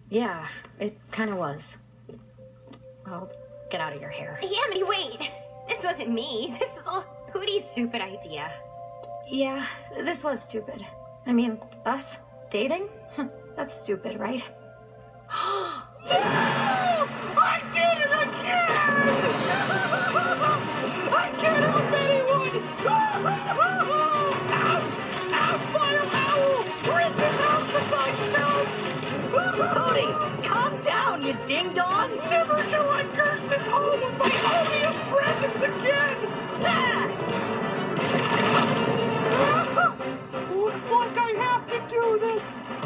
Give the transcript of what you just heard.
Yeah, it kind of was. Well, get out of your hair. Amity, wait! This wasn't me. This was all Hootie's stupid idea. Yeah, this was stupid. I mean, us dating? That's stupid, right? No! I did it again! I can't help anyone! Out! Out, fire owl! Rip this house of myself! Hootie, calm down, you ding-dong! Never shall I curse this home with my odious presence again! Looks like I have to do this.